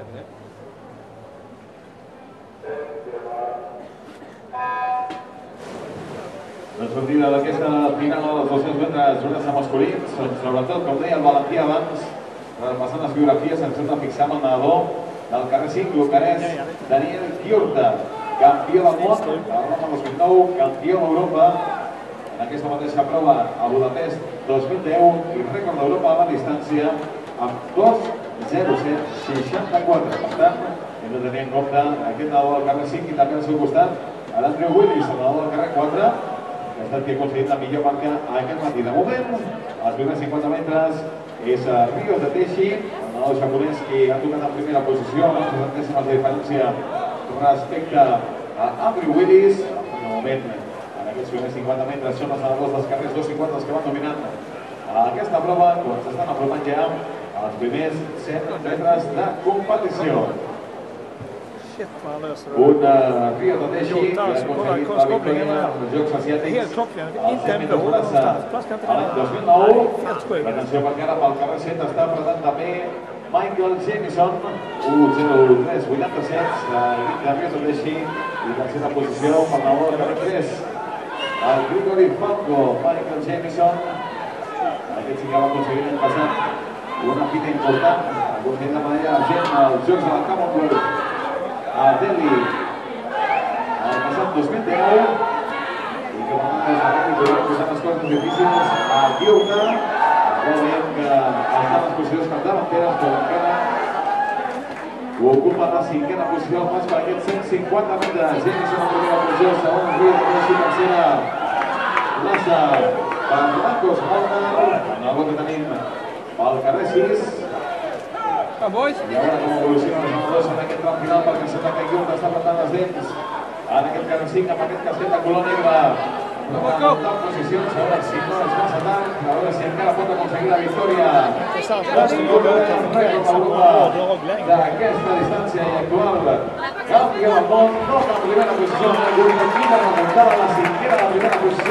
La sortida d'aquesta final dels 200 metres jurats masculins, sobretot, com deia el Valentí abans, repassant les biografies, ens hem de fixar en el nedador del carrer 5, l'ucranès Daniel Chiurta, campió del món a Roma 2009, campió d'Europa en aquesta mateixa prova a Budapest 2010 i rècord d'Europa a la distància amb 2:07:64. Per tant, hem de tenir en compte aquest nedador del carrer 5 i també al seu costat l'Andrew Willis, el nedador del carrer 4, que ha estat qui ha aconseguit la millor marca aquest matí. De moment, els primers 50 metres és Ríos de Teixi, el nedador japonès que ha tocat en primera posició, amb 3 centèsimes de diferència respecte a Andrew Willis. De moment, en aquests primers 50 metres són els nedadors dels carrers 250 els que van dominant aquesta prova, quan s'estan apropant ja als primers 100 metres de competició. Un Ríos de Teixi que ha aconseguit la victòria als Jocs Asiàtics als 100 metres hores l'any 2009. L'atenció perquè ara pel carrer 7 està apretant també Michael Jamison, 1:03:87, l'equip de Ríos de Teixi, i tercera posició per la del carrer 3. El Grigori Falco, Michael Jamison, aquest sí que va aconseguir l'any passat una fita important, ha aconseguit de manera urgent als Jocs de la Commonwealth a Delhi el passat 2019 i que per tant podem posar les coses difícils a Chiurta. Veiem que estan les posicions capdavanteres, però encara ocupa la 5a posició al pas per aquests 150 metres. Jamison en primera posició, segon Ríos de Teixi, tercera plaça per Marcos Molnar. El nadador que tenim pel carrer 6. I a veure com evolucionen els nedadors en aquest tram final, perquè sembla que Chiurta està apretant les dents en aquest carrer 5 amb aquest casquet de color negre. Prova de muntar posicions, a veure si no és massa tard, a veure si encara pot aconseguir la victòria. Benvingut al rècord d'Europa d'aquesta distància i actual campió del món, no en primera posició, quina remuntada a la 5a de la primera posició.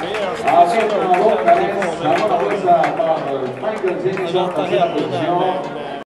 Aquest nadador que és segona plaça per Michael Jamison, tercera posició.